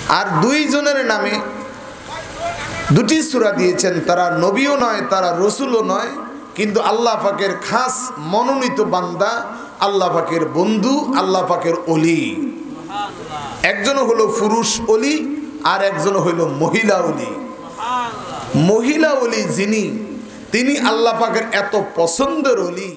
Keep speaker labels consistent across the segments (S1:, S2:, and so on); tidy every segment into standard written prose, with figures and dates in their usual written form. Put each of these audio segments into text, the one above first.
S1: আর দুইজনের নামে দুটি সূরা দিয়েছেন। তারা নবীও নয়, তারা রসুলও নয়, কিন্তু আল্লাহ পাকের খাস মনোনীত বান্দা, আল্লাহ পাকের বন্ধু, আল্লাহ পাকের ওলি। একজন হলো পুরুষ ওলি আর একজন হইল মহিলা ওলি। মহিলা ওলি যিনি, তিনি আল্লাহ পাকের এত পছন্দের ওলি।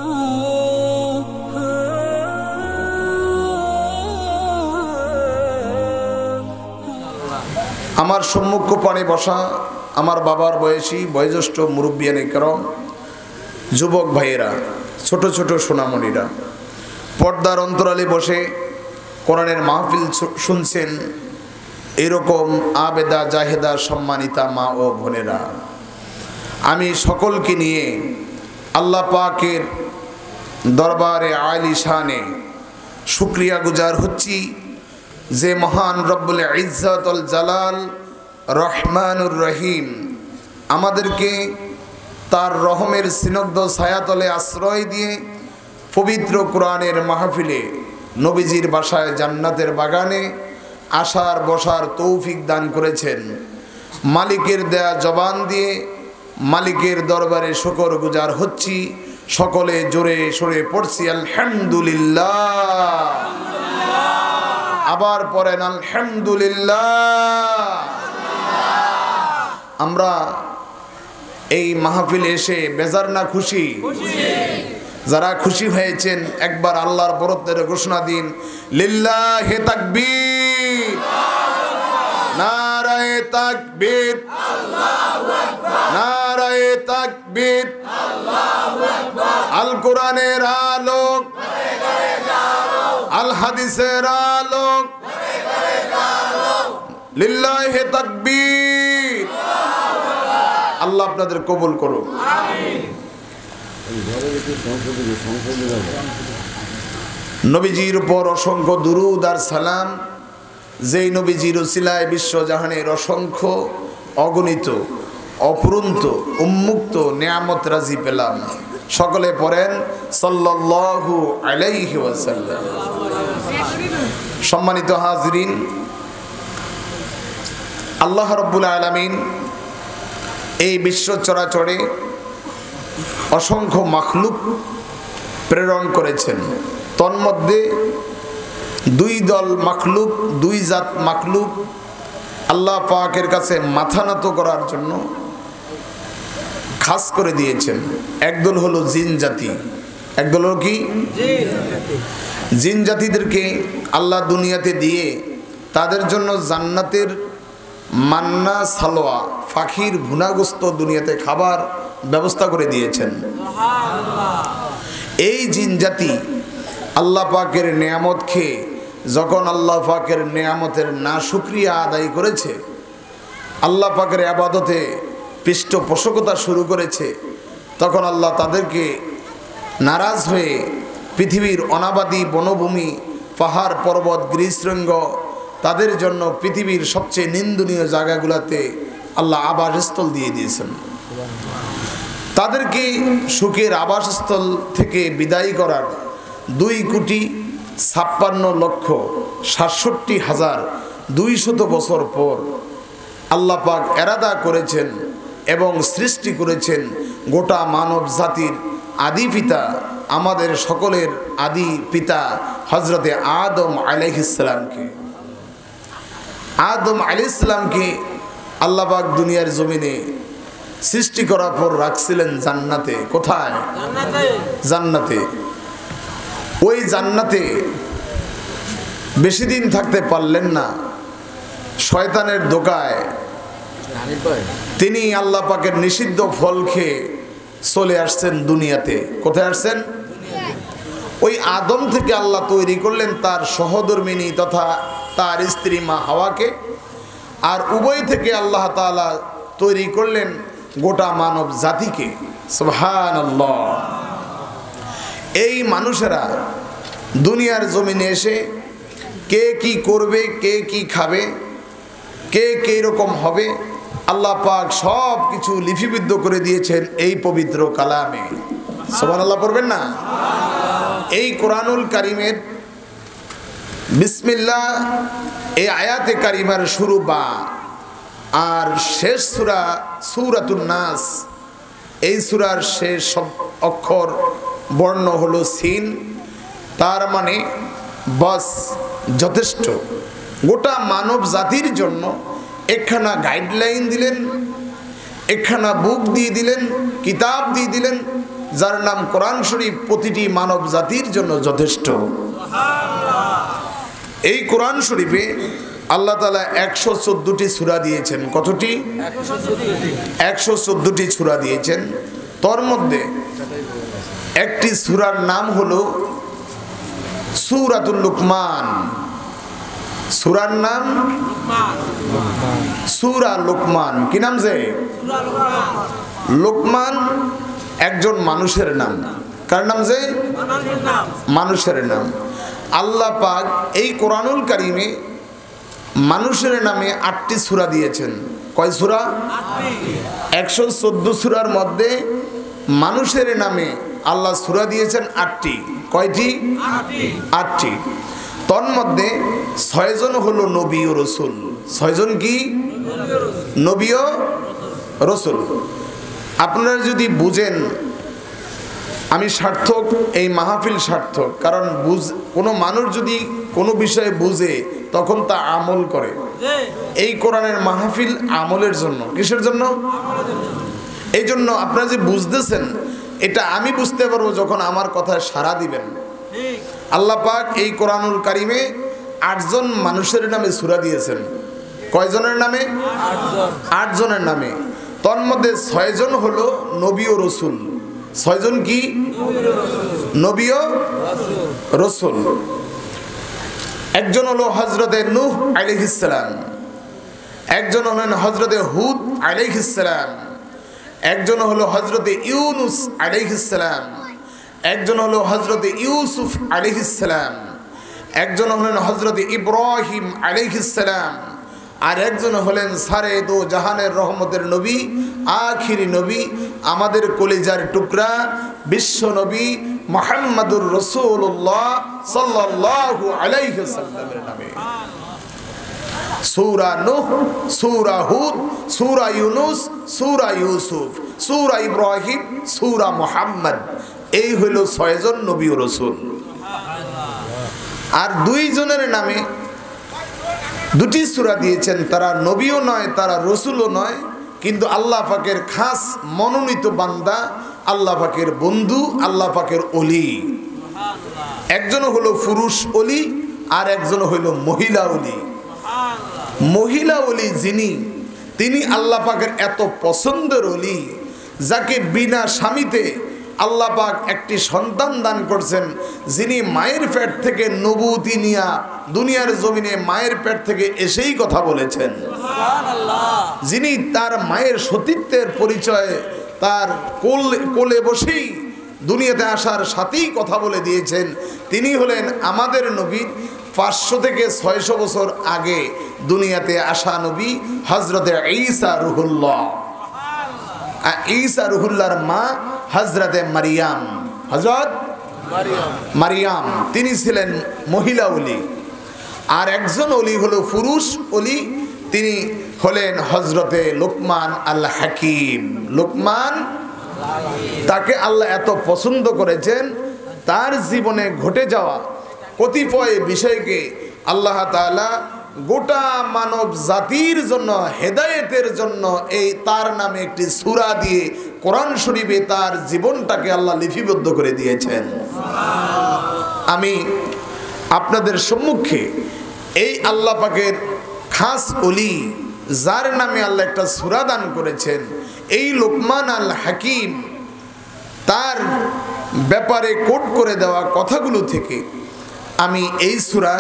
S1: আমার সম্মুখ পানে বসা আমার বাবার বয়সী বয়োজ্যেষ্ঠ মুরব্বিয়ানে কেরাম, যুবক ভাইয়েরা, ছোট ছোট সোনামণিরা, পর্দার অন্তরালে বসে কোরআনের মাহফিল শুনছেন এরকম আবেদা জাহেদা সম্মানিতা মা ও বোনেরা, আমি সকলকে নিয়ে আল্লাহ পাকের দরবারে আলী শানে শুকরিয়া গুজার হচ্ছি যে মহান রব্বুল ইজ্জতুল জালাল রহমানুর রহিম আমাদেরকে তার রহমের স্নিগ্ধ ছায়াতলে আশ্রয় দিয়ে পবিত্র কোরআনের মাহফিলে নবীজির বাসায় জান্নাতের বাগানে আসার বসার তৌফিক দান করেছেন। মালিকের দেয়া জবান দিয়ে মালিকের দরবারে শুকর গুজার হচ্ছি। সকলে জোরে সরে পড়ছি আলহামদুলিল্লাহ। আবার পড়েন আলহামদুলিল্লাহ। আমরা এই মাহফিলে এসে বেজার না খুশি? যারা খুশি হয়েছেন একবার আল্লাহর বরত্বের ঘোষণা দিন, লিল্লাহি তাকবীর, নারায়ে তাকবীর, আল্লাহু আকবার, নারায়ে তাকবীর, আল্লাহু আকবার। আল কোরআনের আলোক, আল হাদিসের আলোক, লিল্লাহি তাকবীর। আল্লাহ আপনাদের কবুল করুন, আমিন। নবীজির উপর অসংখ্য দুরূদ আর সালাম, যেই নবীজির উসিলায় বিশ্বজাহানের অসংখ্য অগণিত অপূরন্ত উন্মুক্ত নিয়ামত রাজি পেলাম। সকলে পড়েন সাল্লাল্লাহু আলাইহি ওয়াসাল্লাম। সম্মানিত হাজরিন, আল্লাহ রাব্বুল আলামিন এই বিশ্ব চরাচরে অসংখ্য মাখলুক প্রেরণ করেছেন। তন্মধ্যে দুই দল মাখলুক, দুই জাত মাখলুক আল্লাহ পাকের কাছে মাথা নত করার জন্য খাস করে দিয়েছেন। একদল হলো জিন জাতি। একদল হলো কি? জিন জাতিদেরকে আল্লাহ দুনিয়াতে দিয়ে তাদের জন্য জান্নাতের মান্না সালোয়া ফাখির ভুনাগোস্ত দুনিয়াতে খাবার ব্যবস্থা করে দিয়েছেন। এই জিন জাতি আল্লাহ পাকের নেয়ামত খেয়ে যখন আল্লাহ পাকের নেয়ামতের না শুকরিয়া আদায় করেছে, আল্লাহ পাকের ইবাদতে পৃষ্ঠপোষকতা শুরু করেছে, তখন আল্লাহ তাদেরকে নারাজ হয়ে পৃথিবীর অনাবাদী বনভূমি, পাহাড় পর্বত, গিরিশৃঙ্গ, তাদের জন্য পৃথিবীর সবচেয়ে নিন্দনীয় জায়গাগুলোতে আল্লাহ আবাসস্থল দিয়ে দিয়েছেন। তাদেরকে সুখের আবাসস্থল থেকে বিদায় করার 2,56,67,200 বছর পর আল্লাহ পাক এরাদা করেছেন এবং সৃষ্টি করেছেন গোটা মানব জাতির আদি পিতা, আমাদের সকলের আদি পিতা হজরতে আদম আলাইহিস সালামকে। আদম আলাইহিস সালামকে আল্লাহ পাক দুনিয়ার জমিনে সৃষ্টি করার পর রাখছিলেন জান্নাতে। কোথায়? জান্নাতে। ওই জান্নাতে বেশি দিন থাকতে পারলেন না। শয়তানের ধোঁকায় তিনি আল্লাহ পাকের নিষিদ্ধ ফল খেয়ে চলে আসছেন দুনিয়াতে। কোথায় আসছেন? ওই আদম থেকে আল্লাহ তৈরি করলেন তার সহধর্মিনী তথা তার স্ত্রী মা হাওয়াকে, আর উভয় থেকে আল্লাহ তাআলা তৈরি করলেন গোটা মানব জাতিকে। সুবহানাল্লাহ। এই মানুষেরা দুনিয়ার জমিনে এসে কে কি করবে, কে কি খাবে, কে কে রকম হবে, আল্লাহ পাক সব কিছু লিপিবদ্ধ করে দিয়েছেন এই পবিত্র কালামে। সুবহানাল্লাহ পড়বেন না? এই কোরআনুল কারীমের বিসমিল্লাহ এই আয়াতে কারিমার শুরু বা আর শেষ সূরা সূরাতুন নাস। এই সূরার শেষ অক্ষর বর্ণ হলো সিন। তার মানে বাস, যথেষ্ট। গোটা মানব জাতির জন্য একখানা গাইডলাইন দিলেন, একখানা বুক দিয়ে দিলেন, কিতাব দিয়ে দিলেন, যার নাম কোরআন শরীফ। প্রতিটি মানব জাতির জন্য যথেষ্ট। এই কোরআন শরীফে আল্লাহ তাআলা 114টি সূরা দিয়েছেন। কতটি? 114টি সূরা দিয়েছেন। তার মধ্যে একটি সূরার নাম হলো সূরাতুল লুকমান। সূরার নাম সূরা লুকমান। কি নাম? যে লুকমান একজন মানুষের নাম। কার নাম? যে মানুষের নাম। আল্লাহ পাক এই কোরআনুল কারিমে মানুষের নামে 8টি সূরা দিয়েছেন। কয় সূরা? 114 সূরার মধ্যে মানুষের নামে আল্লাহ সূরা দিয়েছেন 8টি। কয়টি? 8টি। তন্মধ্যে 6 জন হলো নবী ও রাসূল। 6 জন কি? নবী ও রাসূল। আপনারা যদি বুঝেন, আমি সার্থক, এই মাহফিল সার্থক। কারণ কোনো মানুষ যদি কোনো বিষয়ে বুঝে তখন তা আমল করে। এই কোরআনের মাহফিল আমলের জন্য। কিসের জন্য? এই জন্য আপনারা যে বুঝতেছেন, এটা আমি বুঝতে পারবো যখন আমার কথায় সাড়া দিবেন। আল্লাহ পাক এই কোরআনুল কারিমে 8 জন মানুষের নামে সূরা দিয়েছেন। কয়জনের নামে? 8 জনের নামে। তন্মধ্যে 6 জন হলো নবী ও রাসূল। 6 জন কি? নবী ও রাসূল। একজন হলো হযরতে নূহ আলাইহিস সালাম, একজন হলেন হযরতে হুদ আলাইহিস সালাম, একজন হলো হযরতে ইউনুস আলাইহিস সালাম, একজন হলো হযরতে ইউসুফ আলাইহিস সালাম, একজন হলেন হযরতে ইব্রাহিম আলাইহিস সালাম, আর একজন হলেন সারে দো জাহানের রহমতের নবী, আখিরি নবী, আমাদের কলিজার টুকরা বিশ্ব নবী মুহাম্মদুর রাসূলুল্লাহ সাল্লাল্লাহু আলাইহি ওয়াসাল্লামের নামে। সূরা নূহ, সূরা হুদ, সূরা ইউনুস, সূরা ইউসুফ, সূরা ইব্রাহিম, সূরা মুহাম্মদ। এই হলো 6 জন নবী ও রাসূল। আর 2 জনের নামে 2টি সূরা দিয়েছেন। তারা নবীও নয়, তারা রাসূলও নয়, কিন্তু আল্লাহ পাকের খাস মনোনীত বান্দা, আল্লাহ পাকের বন্ধু, আল্লাহ পাকের ওলি। একজন হলো পুরুষ ওলি, আর একজন হলো মহিলা ওলি। মহিলা ওলি যিনি, তিনি আল্লাহ পাকের এত পছন্দের ওলি, যাকে বিনা স্বামীতে আল্লাহ পাক একটি সন্তান দান করছেন, যিনি মায়ের পেট থেকে নবুয়তি নিয়া দুনিয়ার জমিনে মায়ের পেট থেকে এসেই কথা বলেছেন, যিনি তার মায়ের সতীত্বের পরিচয় তার কোলে বসেই দুনিয়াতে আসার সাথেই কথা বলে দিয়েছেন, তিনি হলেন আমাদের নবী। 500 থেকে 600 বছর আগে দুনিয়াতে আসা নবী হযরতে ঈসা রুহুল্লাহ। ঈসা রুহুল্লাহর মা হযরতে মারিয়াম, হযরত মারিয়াম, তিনি ছিলেন মহিলা ওলি। আর একজন ওলি হলো পুরুষ ওলি, তিনি হলেন হযরতে লোকমান আল হাকিম। লোকমান, তাকে আল্লাহ এত পছন্দ করেছেন, তার জীবনে ঘটে যাওয়া কতিপয় বিষয়কে আল্লাহ তাআলা গোটা মানব জাতির জন্য, হেদায়েতের জন্য এই তার নামে একটি সূরা দিয়ে কোরআন শরীফে তার জীবনটাকে আল্লাহ লিপিবদ্ধ করে দিয়েছেন। আমি আপনাদের সম্মুখে এই আল্লাহ পাকের খাস ওলি, যার নামে আল্লাহ একটা সূরা দান করেছেন, এই লোকমান আল হাকিম, তার ব্যাপারে কোট করে দেওয়া কথাগুলো থেকে আমি এই সূরার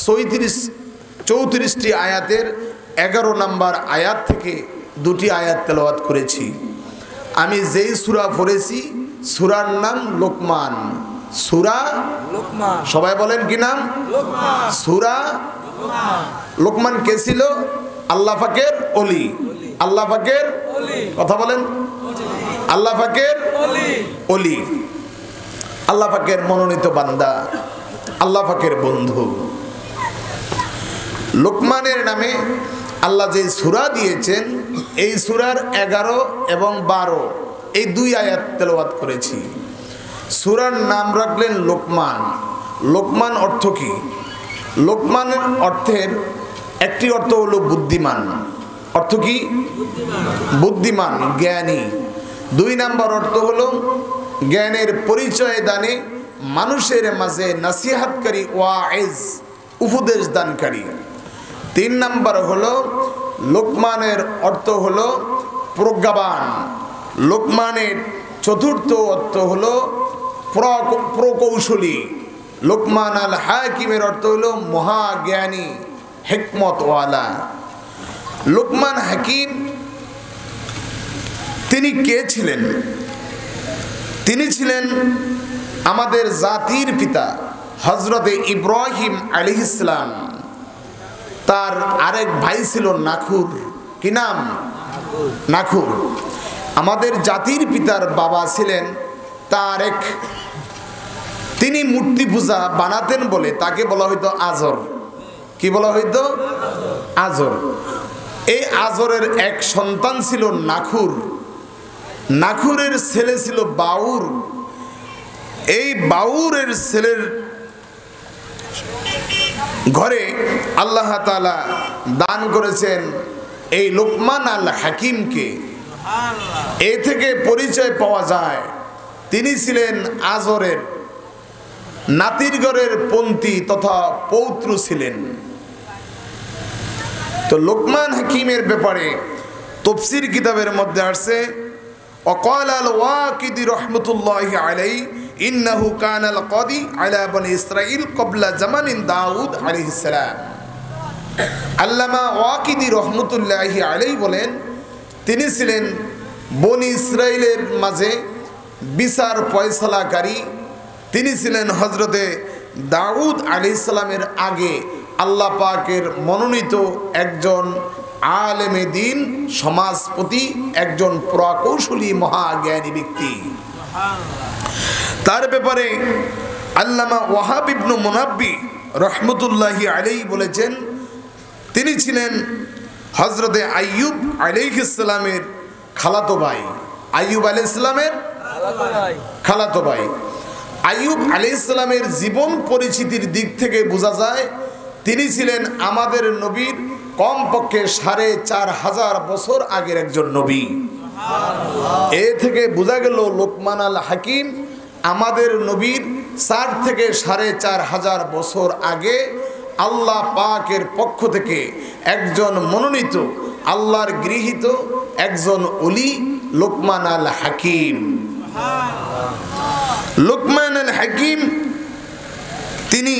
S1: 34টি আয়াতের 11 নম্বর আয়াত থেকে 2টি আয়াত তেলাওয়াত করেছি। আমি যেই সূরা পড়েছি, সূরার নাম লোকমান। সূরা লোকমান। সবাই বলেন কি নাম? লোকমান। সূরা লোকমান কে ছিল? আল্লাহ পাকের ওলি। আল্লাহ পাকের ওলি। কথা বলেন। আল্লাহ পাকের ওলি। ওলি, আল্লাহ পাকের মনোনীত বান্দা, আল্লাহ পাকের বন্ধু। লোকমানের নামে আল্লাহ যে সূরা দিয়েছেন এই সূরার 11 এবং 12 এই দুই আয়াত তেলাওয়াত করেছি। সূরার নাম রাখলেন লোকমান। লোকমান অর্থ কি? লোকমানের অর্থের একটি অর্থ হলো বুদ্ধিমান। অর্থ কি? বুদ্ধিমান, জ্ঞানী। 2 নাম্বার অর্থ হলো জ্ঞানের পরিচয় দানে মানুষের মাঝে নসিহতকারী, ওয়াইজ, উপদেশ দানকারী। 3 নাম্বার হলো লোকমানের অর্থ হলো প্রজ্ঞাবান। লোকমানের চতুর্থ অর্থ হলো প্রকৌশলী। লোকমান আল হাকিমের অর্থ হলো মহাজ্ঞানী, হিকমতওয়ালা। লোকমান হাকিম তিনি কে ছিলেন? তিনি ছিলেন আমাদের জাতির পিতা হযরতে ইব্রাহিম আলাইহিস সালাম। তার আরেক ভাই ছিল নাখুর। কি নাম? নাখুর। আমাদের জাতির পিতার বাবা ছিলেন তারেক। তিনি মূর্তি পূজা বানাতেন বলে তাকে বলা হইতো আজর। কি বলা হইতো? আজর। এই আজরের এক সন্তান ছিল নাখুর। নাখুরের ছেলে ছিল বাউর। এই বাউরের ছেলের ঘরে আল্লাহ তাআলা দান করেছেন এই লোকমান আল হাকিমকে। এ থেকে পরিচয় পাওয়া যায় তিনি ছিলেন আজরের নাতির ঘরের পন্থী তথা পৌত্র ছিলেন। তো লোকমান হাকিমের ব্যাপারে তাফসীর কিতাবের মধ্যে আসছে وقال الواقدي رحمة الله عليه إنه كان القاضي على بني إسرائيل قبل زمن داود عليه السلام। আল্লামা ওয়াকিদি রহমতুল্লাহি আলাইহি বলেন তিনি ছিলেন বনি ইসরাইলের মাঝে বিচার ফয়সালাকারী। তিনি ছিলেন হযরতে দাউদ আলাইহিস সালামের আগে আল্লাহ পাকের মনোনীত একজন আলেমে দ্বীন, সমাজপতি, একজন প্রকৌশলী মহাজ্ঞানী ব্যক্তি। তার ব্যাপারে আল্লামা ওয়াহাব ইবনে মুনাব্বি রহমতুল্লাহি আলাইহি বলেছেন তিনি ছিলেন হযরতে আইয়ুব আলাইহিস সালামের খালাতো ভাই। আইয়ুব আলাইহিস সালামের খালাতো ভাই। আইয়ুব আলাইহিস সালামের জীবন পরিচিতির দিক থেকে বোঝা যায় তিনি ছিলেন আমাদের নবীর কমপক্ষে 4500 বছর আগের একজন নবী। এ থেকে বোঝা গেল লোকমান আল হাকিম আমাদের নবীর 4 থেকে 4500 বছর আগে আল্লাহ পাকের পক্ষ থেকে একজন মনোনীত, আল্লাহর গৃহীত একজন ওলি লোকমান আল হাকিম। লোকমান আল হাকিম তিনি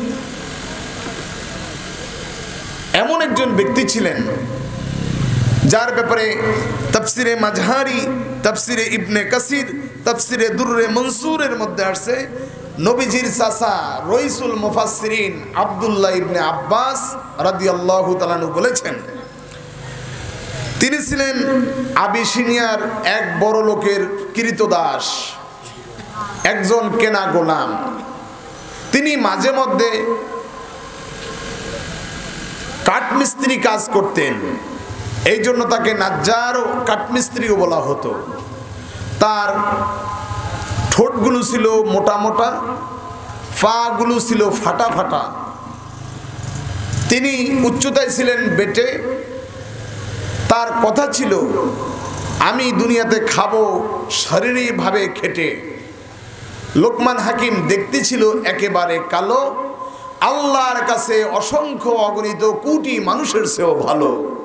S1: এমন একজন ব্যক্তি ছিলেন যার ব্যাপারে তাফসিরে মাজহারি, তাফসিরে ইবনে কাসির, তাফসিরে দুররে মনসুরের মধ্যে আসছে নবীজির চাচা রইসুল মুফাসসিরিন আব্দুল্লাহ ইবনে আব্বাস রাদিয়াল্লাহু তাআলা আনহু বলেছেন তিনি ছিলেন আবিসিনিয়ার এক বড় লোকের কৃতদাস, একজন কেনা গোলাম। তিনি মাঝে মধ্যে কাঠমিস্ত্রি কাজ করতেন, এই জন্য তাকে নাজ্জার ও কাঠমিস্ত্রিও বলা হতো। তার ঠোঁটগুলো ছিল মোটা মোটা, পাগুলো ছিল ফাটা ফাটা। তিনি উচ্চতায় ছিলেন বেটে। তার কথা ছিল আমি দুনিয়াতে খাবো শারীরিকভাবে খেটে। লোকমান হাকিম দেখতে ছিল একেবারে কালো, আল্লাহর কাছে অসংখ্য অগণিত কোটি মানুষের চেয়েও ভালো।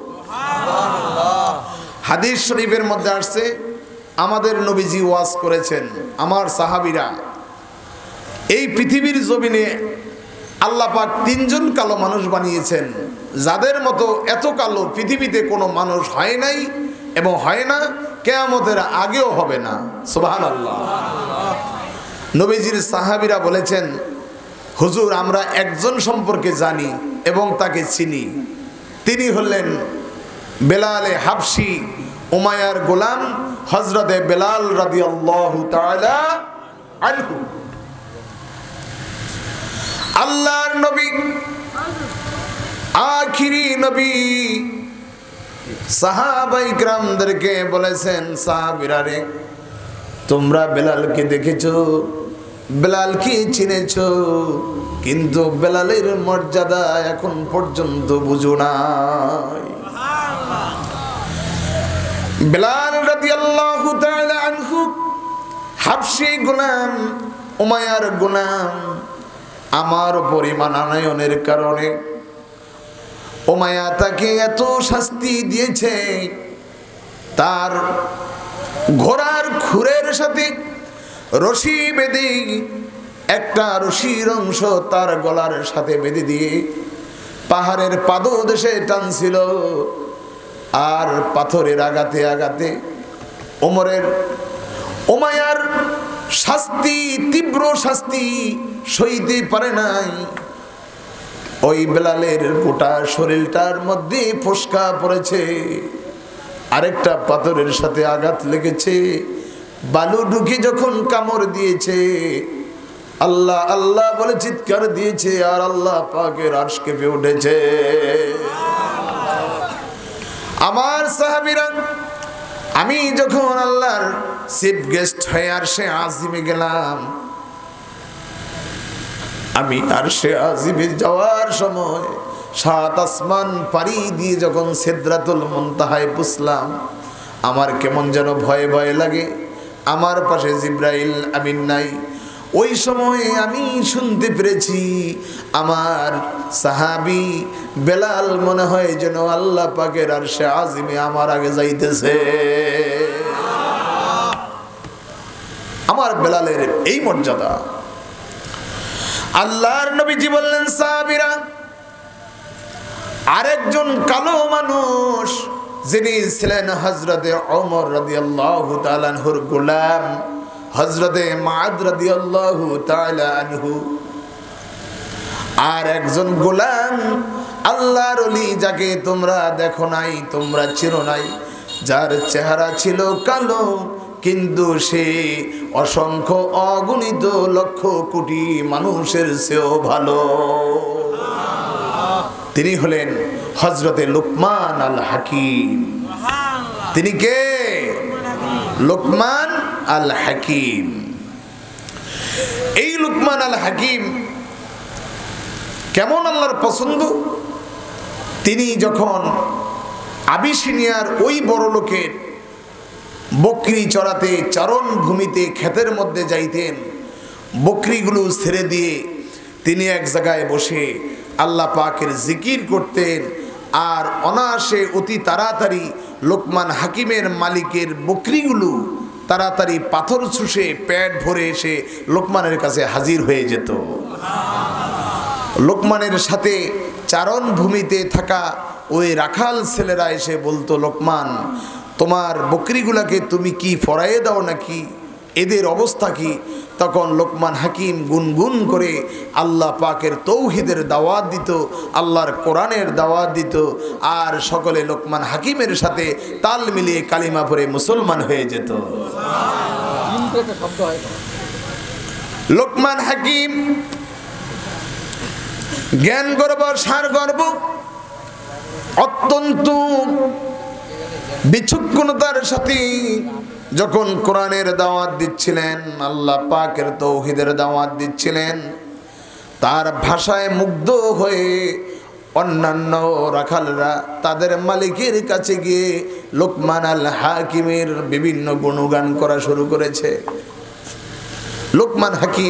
S1: হাদিস শরীফের মধ্যে আসছে আমাদের নবীজি ওয়াজ করেছেন আমার সাহাবীরা এই পৃথিবীর জমিনে আল্লাহ পাক 3 জন কালো মানুষ বানিয়েছেন যাদের মতো এত কালো পৃথিবীতে কোনো মানুষ হয় নাই এবং হয় না, কিয়ামতের আগেও হবে না। সুবহানাল্লাহ। নবীজির সাহাবীরা বলেছেন হুজুর আমরা একজন সম্পর্কে জানি এবং তাকে চিনি, তিনি হলেন বেলালে হাবশি, উমাইয়ার গোলাম হযরতে বেলাল রাদিয়াল্লাহু তাআলা আনহু। আল্লাহর নবী আখিরি নবী সাহাবায়ে কিরামদেরকে বলেছেন, সাহাবীরা রে, তোমরা বেলালকে দেখেছো, বেলালকে চিনেছো, কিন্তু বেলালের মর্যাদা এখন পর্যন্ত বুঝো নাই। বেলাল রাদিয়াল্লাহু তাআলা আনহু হাবশী গোলাম, উমাইয়ার গোলাম। আমার পরিমানায়নের কারণে উমাইয়া তাকে এত শাস্তি দিয়েছে, তার ঘোড়ার খুরের সাথে রশি বেঁধে, একটা রশির অংশ তার গলার সাথে বেঁধে দিয়ে পাহাড়ের পাদদেশে টানছিল। আর পাথরের আঘাতে আঘাতে উমাইয়ার শাস্তি, তীব্র শাস্তি সইতে পারে নাই। ওই বেলালের গোটা শরীরটার মধ্যে ফোসকা পড়েছে, আরেকটা পাথরের সাথে আঘাত লেগেছে, বালু ঢুকে যখন কামড় দিয়েছে, আল্লাহ আল্লাহ বলে চিৎকার দিয়েছে, আর আল্লাহ পাকের আরশ কেঁপে উঠেছে। আমার সাহাবীরা, আমি যখন আল্লাহর চিফ গেস্ট হয়ে আরশে আজিমে গেলাম, আমি আরশে আজিমে যাওয়ার সময় 7 আসমান পাড়ি দিয়ে যখন সিদরাতুল মুনতাহায় পৌঁছলাম, আমার কেমন যেন ভয়ে ভয়ে লাগে। আমার পাশে জিবরাইল আমিন নাই। ওই সময় আমি শুনতে পেরেছি আমার সাহাবী বেলাল মনে হয় যেন আল্লাহ পাকের আরশে আজিমে আমার আগে যাইতেছে। আমার বেলালের এই মর্যাদা। আল্লাহর নবীজি বললেন, সাহাবীরা, আরেকজন কালো মানুষ যিনি ছিলেন হযরতে ওমর রাদিয়াল্লাহু তাআলা আনহুর গোলাম, হযরতে মুআদ রাদিয়াল্লাহু তাআলা আনহু। আর একজন গোলাম, আল্লাহর ওলি, যাকে তোমরা দেখো নাই, তোমরা চিনো নাই, যার চেহারা ছিল কালো, কিন্তু সে অসংখ্য অগণিত লক্ষ কোটি মানুষের চেয়েও ভালো। তিনি হলেন হযরতে লুকমান আল হাকিম। তিনি কে? লুকমান আল হাকিম। এই লুকমান আল হাকিম কেমন আল্লাহর পছন্দ! তিনি যখন আবিসিনিয়ার ওই বড় লোকের বকরি চড়াতে, চারণ ভূমিতে, ক্ষেতের মধ্যে যাইতেন, বকরিগুলো ছেড়ে দিয়ে তিনি এক জায়গায় বসে আল্লাহ পাকের জিকির করতেন। আর অনায়াসে অতি তাড়াতাড়ি লোকমান হাকিমের মালিকের বকরিগুলো তাড়াতাড়ি পাথর ছুঁষে পেট ভরে এসে লোকমানের কাছে হাজির হয়ে যেত। লোকমানের সাথে চারণ ভূমিতে থাকা ওই রাখাল ছেলেরা এসে বলতো, লোকমান, তোমার বকরিগুলাকে তুমি কি ফরায়ে দাও নাকি? এদের অবস্থা কি? তখন লোকমান হাকিম গুনগুন করে আল্লাহ পাকের তৌহিদের দাওয়াত দিত, আল্লাহর কোরআনের দাওয়াত দিত। আর সকলে লোকমান হাকিমের সাথে তাল মিলিয়ে কালিমা পড়ে মুসলমান হয়ে যেত। লোকমান হাকিম জ্ঞান গর্ব, সার গর্ব, অত্যন্ত বিচক্ষণতার সাথে যখন কোরআনের দাওয়াত দিচ্ছিলেন, আল্লাহ পাকের তৌহিদের দাওয়াত দিচ্ছিলেন, তার ভাষায় মুগ্ধ হয়ে অন্যান্য রাখালরা তাদের মালিকের কাছে গিয়ে লোকমান আল হাকিমের বিভিন্ন গুণগান করা শুরু করেছে। লোকমান হাকিম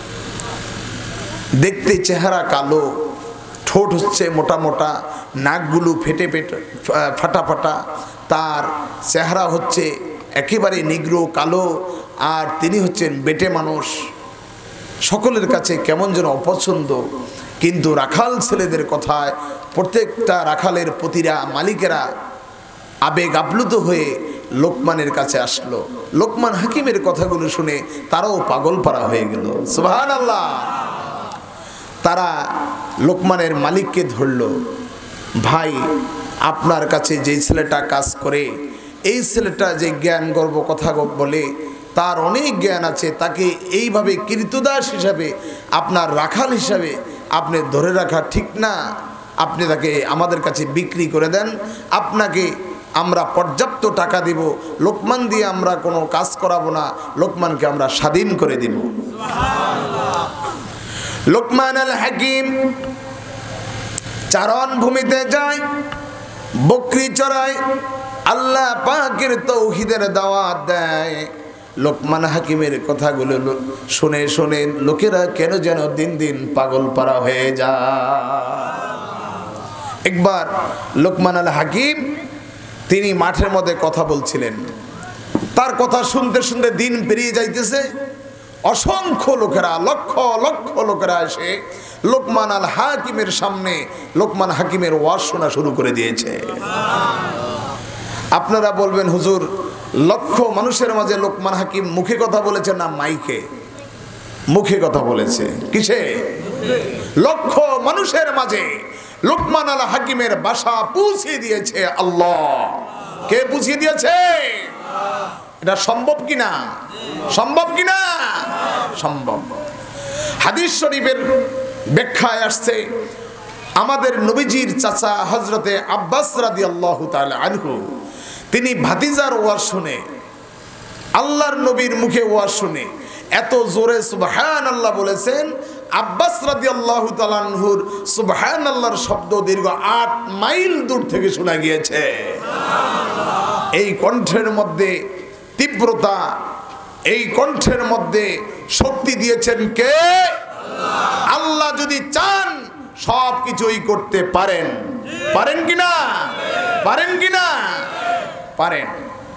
S1: দেখতে চেহারা কালো, ঠোঁট হচ্ছে মোটা মোটা, নাকগুলো ফেটে ফেটে ফাটা ফাটা, তার চেহারা হচ্ছে একেবারে নিগ্র কালো, আর তিনি হচ্ছেন বেটে মানুষ। সকলের কাছে কেমন যেন অপছন্দ। কিন্তু রাখাল ছেলেদের কথায় প্রত্যেকটা রাখালের প্রতিটা মালিকেরা আবেগ আপ্লুত হয়ে লোকমানের কাছে আসলো। লোকমান হাকিমের কথাগুলো শুনে তারাও পাগল পারা হয়ে গেল। সুবহানাল্লাহ। তারা লোকমানের মালিককে ধরল, ভাই, আপনার কাছে যে ছেলেটা কাজ করে, এই ছেলেটা যে জ্ঞান গর্ব কথা বলে, তার অনেক জ্ঞান আছে, তাকে এইভাবে কীর্তদাস হিসাবে, আপনার রাখাল হিসাবে আপনি ধরে রাখা ঠিক না। আপনি তাকে আমাদের কাছে বিক্রি করে দেন, আপনাকে আমরা পর্যাপ্ত টাকা দিব, লোকমান দিয়ে আমরা কোনো কাজ করাবো না, লোকমানকে আমরা স্বাধীন করে দিব। লোকমান আল হাকিম চারণ ভূমিতে যায়, বকরি চড়ায়, আল্লাহ পাকের তৌহিদের দাওয়াত দেয়। লোকমান হাকিমের কথাগুলো শুনে শুনে লোকেরা কেন যেন দিন দিন পাগল পারা হয়ে যায়। একবার লোকমান আল হাকিম তিনি মাঠের মধ্যে কথা বলছিলেন, তার কথা শুনতে শুনতে দিন পেরিয়ে যাইতেছে। অসংখ্য লোকেরা, লক্ষ লক্ষ লোকেরা এসে লোকমান আল হাকিমের সামনে লোকমান হাকিমের ওয়াজ শোনা শুরু করে দিয়েছে। আপনারা বলবেন, হুজুর লক্ষ মানুষের মাঝে লোকমান হাকিম মুখে কথা বলেছে না মাইকে? মুখে কথা বলেছে। কিসে? লক্ষ মানুষের মাঝে লোকমান আল হাকিমের বাসা পৌঁছে দিয়েছে আল্লাহ। কে পৌঁছে দিয়েছে? এটা সম্ভব কিনা? সম্ভব কিনা? সম্ভব। হাদিস শরীফের ব্যাখ্যায় আসছে, আমাদের নবীজির চাচা হযরতে আব্বাস রাদিয়াল্লাহু তাআলা আনহু, তিনি ভাতিজার ওয়াজ শুনে, আল্লাহর নবীর মুখে ওয়াজ শুনে এত জোরে সুবহানাল্লাহ বলেছেন, আব্বাস রাদিয়াল্লাহু তাআলা আনহুর সুবহানাল্লাহর শব্দ দীর্ঘ 8 মাইল দূর থেকে শোনা গিয়েছে। এই কণ্ঠের মধ্যে তীব্রতা, এই কণ্ঠের মধ্যে শক্তি দিয়েছেন কে? আল্লাহ যদি চান সব কিছুই করতে পারেন। পারেন কিনা? পারেন কিনা? পারেন।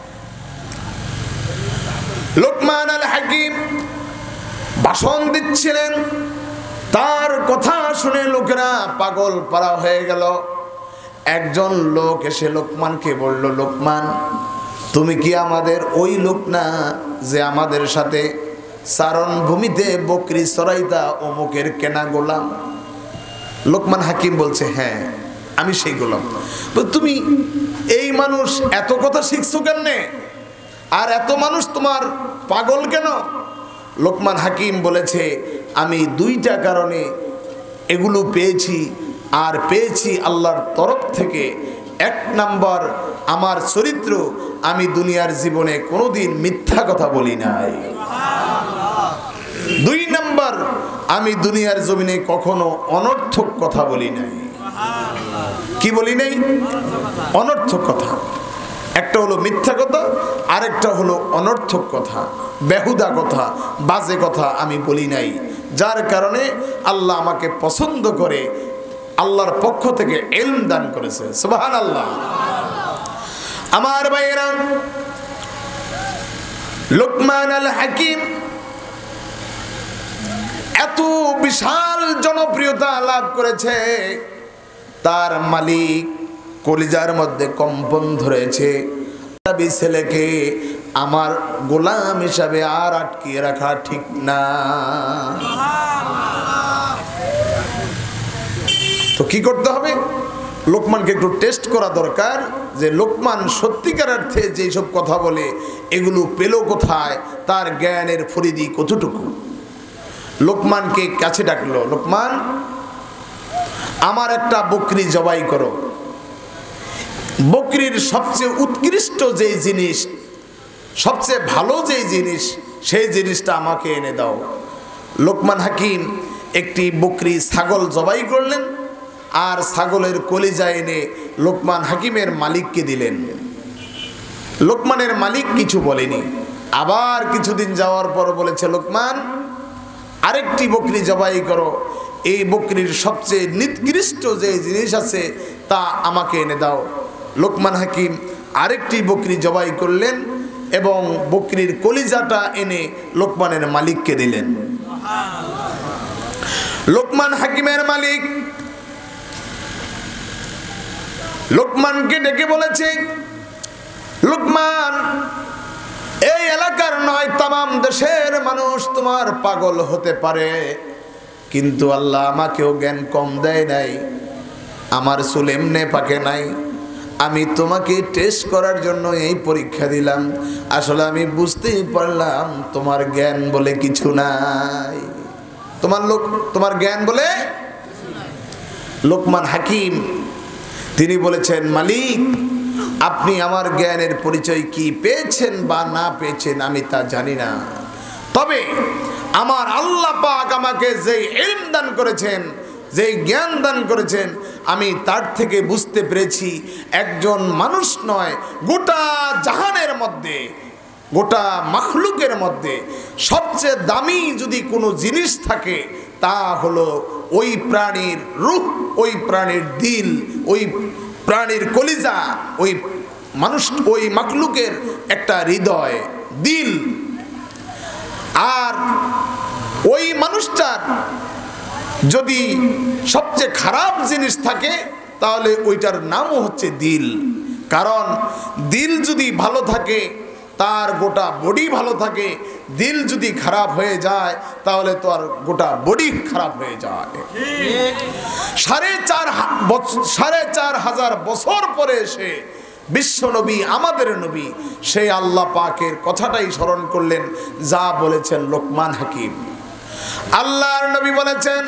S1: লোকমান আল হাকিম ভাষণ দিচ্ছিলেন, তার কথা শুনে লোকেরা পাগল পারা হয়ে গেল। একজন লোক এসে লোকমানকে বলল, লোকমান তুমি কি আমাদের ওই লোক না যে আমাদের সাথে চারণ ভূমিতে বকরি চড়াইতা অমুকের কেনা গোলাম? লোকমান হাকিম বলছে, হ্যাঁ আমি সেই গোলাম। তুমি এই মানুষ এত কথা শিখছো কেমনে, আর এত মানুষ তোমার পাগল কেন? লোকমান হাকিম বলেছে, আমি দুইটা কারণে এগুলো পেয়েছি, আর পেয়েছি আল্লাহর তরফ থেকে। এক নাম্বার, আমার চরিত্র, আমি দুনিয়ার জীবনে কোনোদিন মিথ্যা কথা বলি নাই। দুই নাম্বার, আমি দুনিয়ার জমিনে কখনো অনর্থক কথা বলি নাই। কি বলি নাই? অনর্থক কথা। একটা হলো মিথ্যা কথা, আরেকটা হলো অনর্থক কথা, বেহুদা কথা, বাজে কথা আমি বলি নাই। যার কারণে আল্লাহ আমাকে পছন্দ করে, আল্লাহর পক্ষ থেকে ইলম দান করেছে। সুবহানাল্লাহ। আমার ভাইয়েরা, লোকমান আল হাকিম এত বিশাল জনপ্রিয়তা লাভ করেছে, তার মালিক কলিজার মধ্যে কম্পন ধরেছে। ছেলেকে আমার গোলাম হিসাবে আর আটকিয়ে রাখা ঠিক না। তো কি করতে হবে? লোকমানকে একটু টেস্ট করা দরকার, যে লোকমান সত্যিকার অর্থে যেসব কথা বলে এগুলো পেল কোথায়, তার জ্ঞানের পরিধি কতটুকু। লোকমানকে কাছে ডাকলো, লোকমান আমার একটা বকরি জবাই করো। বকরির সবচেয়ে উৎকৃষ্ট যেই জিনিস, সবচেয়ে ভালো যেই জিনিস, সেই জিনিসটা আমাকে এনে দাও। লোকমান হাকিম একটি বকরি ছাগল জবাই করলেন, আর ছাগলের কলিজা এনে লোকমান হাকিমের মালিককে দিলেন। লোকমানের মালিক কিছু বলেনি। আবার কিছুদিন যাওয়ার পর বলেছে, লোকমান আরেকটি বকরি জবাই করো, এই বকরির সবচেয়ে নিকৃষ্ট যে জিনিস আছে তা আমাকে এনে দাও। লোকমান হাকিম আরেকটি বকরি জবাই করলেন এবং বকরির কলিজাটা এনে লোকমানের মালিককে দিলেন। লোকমান হাকিমের মালিক লোকমানকে ডেকে বলেছে, লোকমান এই এলাকার নয়, তামাম দেশের মানুষ তোমার পাগল হতে পারে, কিন্তু আল্লাহ আমাকেও জ্ঞান কম দেয় নাই, আমার চুল এমনে পাকে নাই। আমি তোমাকে টেস্ট করার জন্য এই পরীক্ষা দিলাম। আসলে আমি বুঝতেই পারলাম তোমার জ্ঞান বলে কিছু নাই, তোমার জ্ঞান বলে। লোকমান হাকিম তিনি বলেছেন, মালিক আপনি আমার জ্ঞানের পরিচয় কি পেয়েছেন বা না পেয়েছেন আমি তা জানি না, তবে আমার আল্লাহ পাক আমাকে যেই ইলম দান করেছেন, যেই জ্ঞান দান করেছেন, আমি তার থেকে বুঝতে পেরেছি একজন মানুষ নয়, গোটা জাহানের মধ্যে, গোটা মাখলুকের মধ্যে সবচেয়ে দামি যদি কোনো জিনিস থাকে তা হলো ওই প্রাণীর রূহ, ওই প্রাণীর দিল, ওই প্রাণীর কলিজা, ওই মানুষ, ওই মাখলুকের একটা হৃদয়, দিল। আর ওই মানুষটার যদি সবচেয়ে খারাপ জিনিস থাকে তাহলে ওইটার নামও হচ্ছে দিল। কারণ দিল যদি ভালো থাকে তার গোটা বডি ভালো থাকে, দিল যদি খারাপ হয়ে যায় তাহলে তো আর গোটা বডি খারাপ হয়ে যায়। 4,500 বছর পরে এসে বিশ্ব নবী, আমাদের নবী, সেই আল্লাহ পাকের কথাটাই স্মরণ করলেন যা বলেছেন লোকমান হাকিম। আল্লাহর নবী বলেছেন,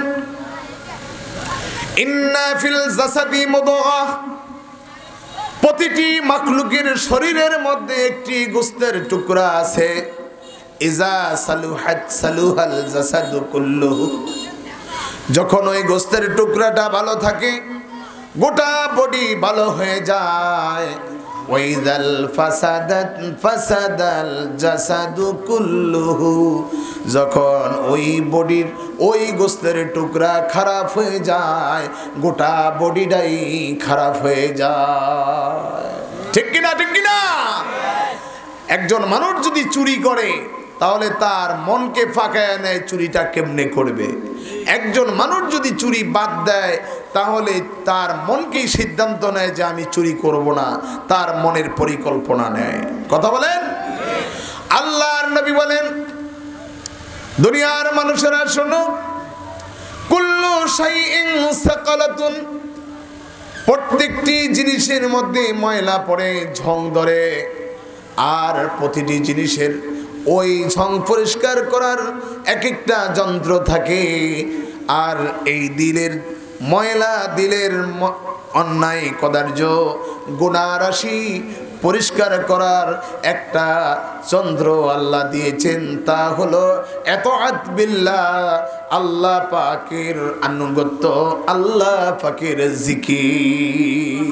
S1: ইন্না ফিল জাসাদি মুদগাহ, প্রতিটি মাখলুকের শরীরের মধ্যে একটি গোশতের টুকরা আছে, ইজা সালুহাত সালুহাল জাসাদু কুল্লুহু, যখন ওই গোশতের টুকরাটা ভালো থাকে গোটা বডি ভালো হয়ে যায়। ওয়াইদাল ফাসাদাত ফাসাদাল জাসাদু কুল্লুহু, যখন ওই বডির ওই গোশতের টুকরা খারাপ হয়ে যায় গোটা বডিটাই খারাপ হয়ে যায়। ঠিক কিনা, ঠিক কিনা? একজন মানুষ যদি চুরি করে তাহলে তার মনকে ফাঁকায় নেয় চুরিটা কেমনে করবে। একজন মানুষ যদি চুরি বাদ দেয় তাহলে তার মনকেই সিদ্ধান্ত নেয় যে আমি চুরি করব না, তার মনের পরিকল্পনা নেয়। কথা বলেন। আল্লাহর নবী বলেন, দুনিয়ার মানুষেরা শোনো, কুল্লু শাইইন সাকালাতুন, প্রত্যেকটি জিনিসের মধ্যে ময়লা পড়ে, ঝং ধরে, আর প্রতিটি জিনিসের ওই ঝং পরিষ্কার করার এক একটা যন্ত্র থাকে। আর এই দিলের ময়লা, দিলের অন্যায় কদার্য গুনাহ রাশি পরিষ্কার করার একটা যন্ত্র আল্লাহ দিয়েছেন, তা হলো এতাআত বিল্লাহ, আল্লাহ পাকের আনুগত্য, আল্লাহ পাকের জিকির।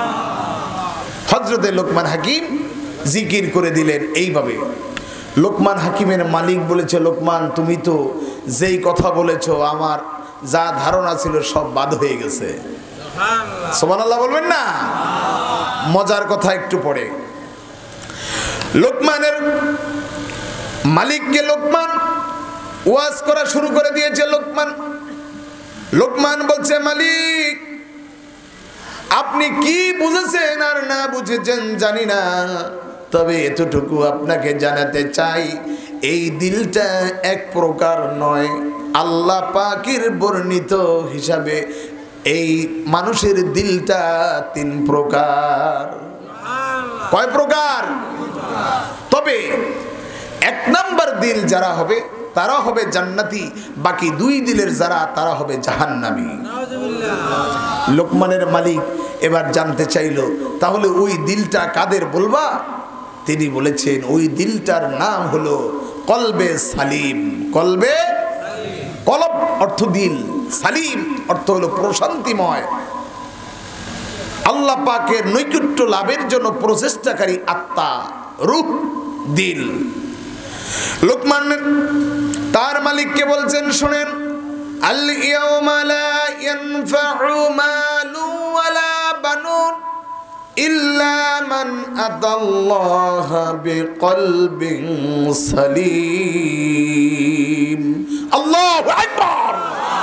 S1: হযরতে লোকমান হাকিম জিকির করে দিলেন এইভাবে। লোকমান হাকিমের মালিক বলেছে, লোকমান তুমি তো যেই কথা বলেছ আমার যা ধারণা ছিল সব বাদ হয়ে গেছে। সুবহানাল্লাহ বলবেন না? মজার কথা একটু পড়ে। লোকমানের মালিককে লোকমান ওয়াজ করা শুরু করে দিয়েছে। লোকমান বলছে, মালিক আপনি কি বুঝেছেন আর না বুঝেছেন জানি না, তবে এতটুকু আপনাকে জানাতে চাই, এই দিলটা এক প্রকার নয়। আল্লাহ পাকের বর্ণিত হিসাবে এই মানুষের দিলটা 3 প্রকার। কয় প্রকার? তবে 1 নাম্বার দিল যারা হবে তারা হবে জান্নাতি, বাকি 2 দিলের যারা তারা হবে জাহান্নামী। লোকমানের মালিক এবার জানতে চাইল, তাহলে ওই দিলটা কাদের বলবা? তিনি বলেছেন, ওই দিলটার নাম হলো কলবে সালিম। কলবে, কলব অর্থ দিল, সালিম অর্থ হলো প্রশান্তিময়, আল্লাহ পাকের নৈকট্য লাভের জন্য প্রচেষ্টাকারী আত্মা, রূহ, দিল। লোকমান তার মালিককে বলছেন, শুনেন, আল ইয়াউমা লা ইয়ানফাউ মালু ওয়ালা বানুন ইল্লা মান আতাল্লাহ বিকলবিন সালিম। আল্লাহু আকবার।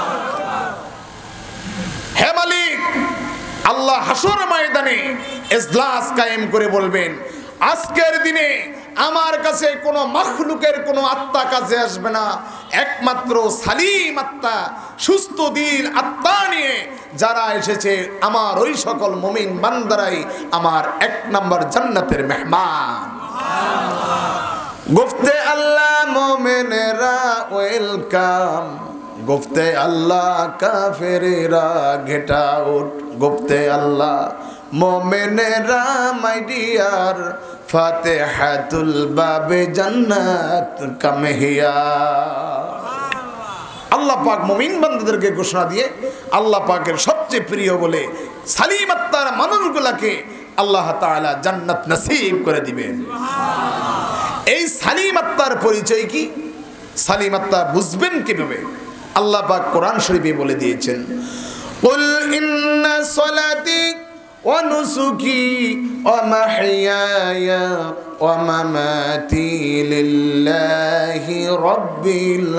S1: হে মালিক, আল্লাহ হাসর ময়দানে ইজলাস কায়েম করে বলবেন, আজকের দিনে আমার কাছে কোনো মাখলুকের কোনো আত্মা কাছে আসবে না, একমাত্র সালিম আত্মা, সুস্থ দিল আত্মা নিয়ে যারা এসেছে আমার ওই সকল মুমিন বান্দারাই আমার 1 নাম্বার জান্নাতের মেহমান। গুফতে আল্লাহ মুমিনেরা ওয়েলকাম, গুফতে আল্লাহ কাফেরেরা গেট আউট, গুফতে আল্লাহ মোমেনেরা মাই ডিয়ার, ফাতিহাতুল বাবে জান্নাত কাম হিয়া। আল্লাহ পাক মুমিন বান্দাদেরকে ঘোষণা দিয়ে আল্লাহ পাকের সবচেয়ে প্রিয় বলে সালিম আত্মার মানুষগুলাকে আল্লাহ তাআলা জান্নাত নসিব করে দিবেন। এই সালিম আত্মার পরিচয় কি? সালিম আত্মা বুঝবেন কিভাবে? আল্লাহ পাক কোরআন শরীফে বলে দিয়েছেন, কুল ইন্না সলাতি ওয়া নুসুকি ওয়া মাহইয়ায়া ওয়া মামাতি লিল্লাহি রাব্বিল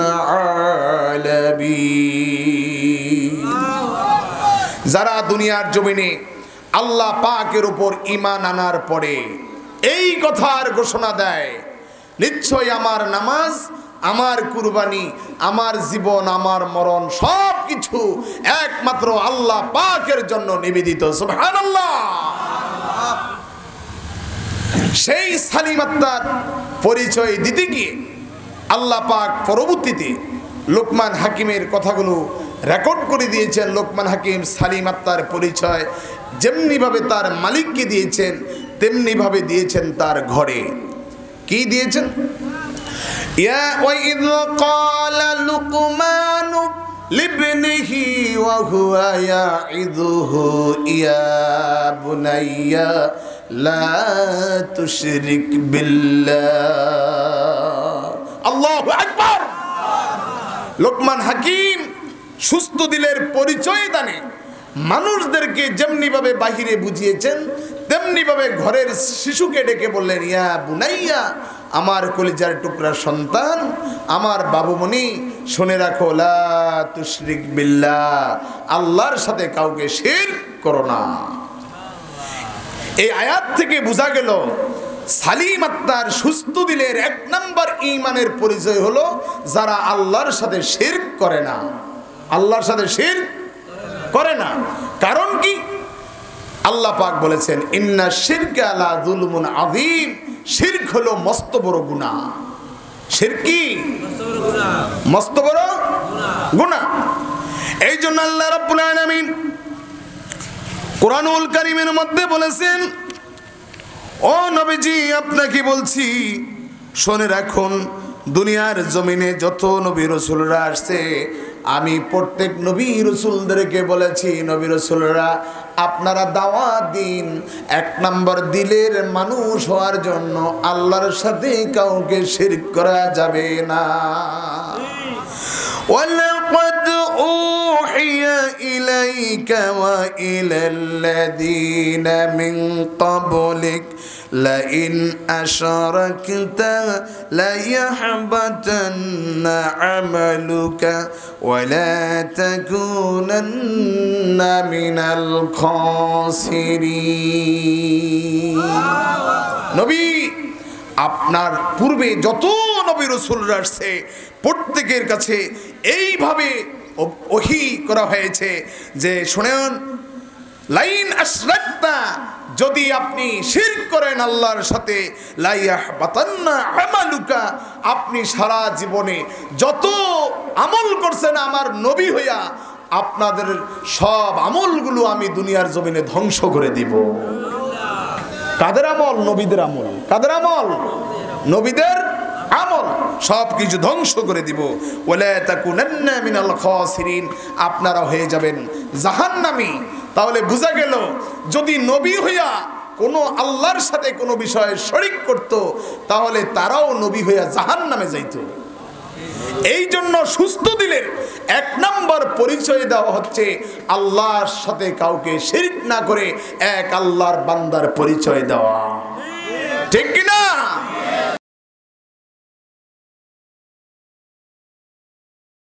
S1: আলামিন। যারা দুনিয়ার জমিনে আল্লাহ পাকের উপর ঈমান আনার পরে এই কথার ঘোষণা দেয়, নিশ্চয় আমার নামাজ, আমার কুরবানি, আমার জীবন, আমার মরণ সব কিছু একমাত্র আল্লাহ পাকের জন্য নিবেদিত। সুবহানাল্লাহ। সেই সালিম আত্মার পরিচয় দিতে গিয়ে আল্লাহ পাক পরবর্তীতে লোকমান হাকিমের কথাগুলো রেকর্ড করে দিয়েছেন। লোকমান হাকিম সালিম আত্মার পরিচয় যেমনিভাবে তার মালিককে দিয়েছেন তেমনিভাবে দিয়েছেন তার ঘরে। কি দিয়েছেন? ইয়া ওয়াইদ ক্বালা লুকমান লিবনিহি ওয়া হুয়া ইয়াইদুহু ইয়া বুনাইয়া লা তুশরিক বিল্লাহ। আল্লাহু আকবার। লোকমান হাকিম সুস্থ দিলের পরিচয় দানে মানুষদেরকে যেমনিভাবে বাহিরে বুঝিয়েছেন তেমনিভাবে ঘরের শিশুকে ডেকে বললেন, ইয়া বুনাইয়া, আমার কলিজার টুকরা সন্তান, আমার বাবুমণি, শুনে রাখো, লা তুশরিক বিল্লাহ, আল্লাহর সাথে কাউকে শিরক করো না। এই আয়াত থেকে বোঝা গেল সালিম আত্মার সুস্থ দিলের এক নাম্বার ঈমানের পরিচয় হলো যারা আল্লাহর সাথে শিরক করে না। আল্লাহর সাথে শিরক করে না। কারণ কি? আল্লাহ পাক বলেছেন, ইন্না শিরকা লা যুলমুন আযীম, শিরক হলো মস্ত বড় গুনাহ। শিরক কি? মস্ত বড় গুনাহ। এই জন্য আল্লাহ রাব্বুল আলামিন কুরআনুল কারীমের মধ্যে বলেছেন, ও নবীজি আপনাকে বলছি শুনে রাখুন, দুনিয়ার জমিনে যত নবী রাসূলরা আসছে আমি প্রত্যেক নবী রাসূলদেরকে বলেছি, নবী রাসূলরা আপনারা দাওয়াত দিন এক নাম্বার দিলের মানুষ হওয়ার জন্য আল্লাহর সাথে কাউকে শিরক করা যাবে না। ওয়ালাকাদ উহিয়া ইলাইকা ওয়া ইলাল্লাযীনা মিন ক্বাবলিক লাইন আশরাকতা লাইহবাতান্না আমালুকা ওয়া লা তাকুনান্না মিনাল খাসিরিন। নবী, আপনার পূর্বে যত নবী রাসূলরা আসছে প্রত্যেকের কাছে এইভাবে ওহী করা হয়েছে যে শুনুন, লাইন আশরাকতা, যদি আপনি শিরক করেন আল্লাহর সাথে, লাইহবাতান্না আমালুকা, আপনি সারা জীবনে যত আমল করছেন আমার নবী হইয়া আপনাদের সব আমলগুলো আমি দুনিয়ার জমিনে ধ্বংস করে দিব। কাদের আমল? নবীদের আমল। কাদের আমল? নবীদের আমল। সব কিছু ধ্বংস করে দিব। ওয়ালা তাকুনান্না মিনাল খাসিরিন, আপনারা হয়ে যাবেন জাহান্নামী। তাহলে বোঝা গেল যদি নবী হইয়া কোনো আল্লাহর সাথে কোনো বিষয়ে শরীক করত তাহলে তারাও নবী হইয়া জাহান্নামে যাইত। এই জন্য সুস্থ দিলের এক নম্বর পরিচয় দেওয়া হচ্ছে আল্লাহর সাথে কাউকে শিরক না করে এক আল্লাহর বান্দার পরিচয় দেওয়া। ঠিক কিনা?